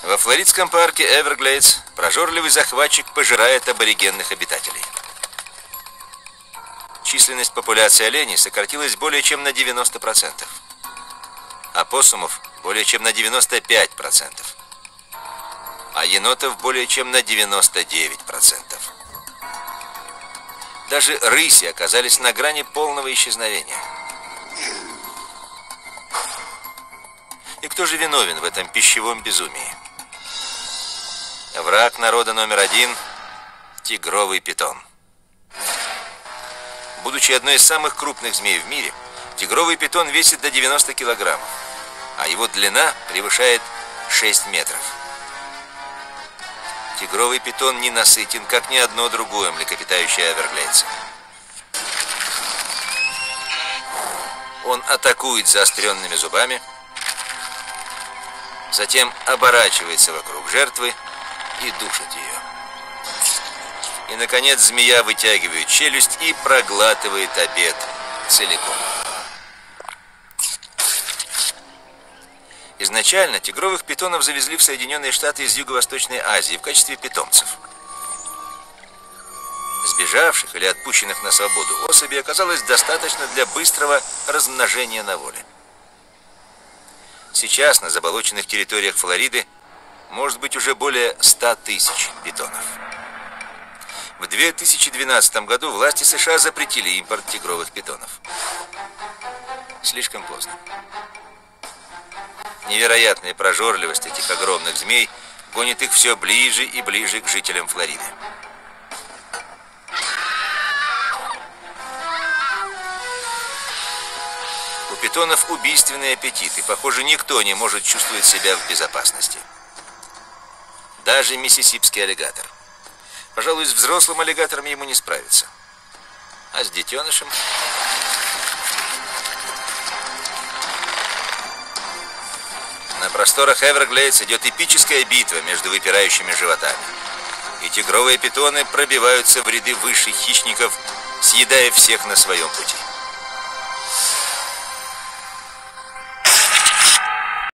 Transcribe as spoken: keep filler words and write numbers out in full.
Во флоридском парке Эверглейдс прожорливый захватчик пожирает аборигенных обитателей. Численность популяции оленей сократилась более чем на девяносто процентов. Опоссумов более чем на девяносто пять процентов. А енотов более чем на девяносто девять процентов. Даже рыси оказались на грани полного исчезновения. И кто же виновен в этом пищевом безумии? Враг народа номер один – тигровый питон. Будучи одной из самых крупных змей в мире, тигровый питон весит до девяноста килограммов, а его длина превышает шесть метров. Тигровый питон ненасытен, как ни одно другое млекопитающее Эверглейдса. Он атакует заостренными зубами, затем оборачивается вокруг жертвы и душит ее. И, наконец, змея вытягивает челюсть и проглатывает обед целиком. Изначально тигровых питонов завезли в Соединенные Штаты из Юго-Восточной Азии в качестве питомцев. Сбежавших или отпущенных на свободу особей оказалось достаточно для быстрого размножения на воле. Сейчас на заболоченных территориях Флориды может быть уже более ста тысяч питонов. В две тысячи двенадцатом году власти США запретили импорт тигровых питонов. Слишком поздно. Невероятная прожорливость этих огромных змей гонит их все ближе и ближе к жителям Флориды. У питонов убийственный аппетит, и, похоже, никто не может чувствовать себя в безопасности. Даже миссисипский аллигатор. Пожалуй, с взрослым аллигатором ему не справиться. А с детенышем... На просторах Эверглейдс идет эпическая битва между выпирающими животами. И тигровые питоны пробиваются в ряды высших хищников, съедая всех на своем пути.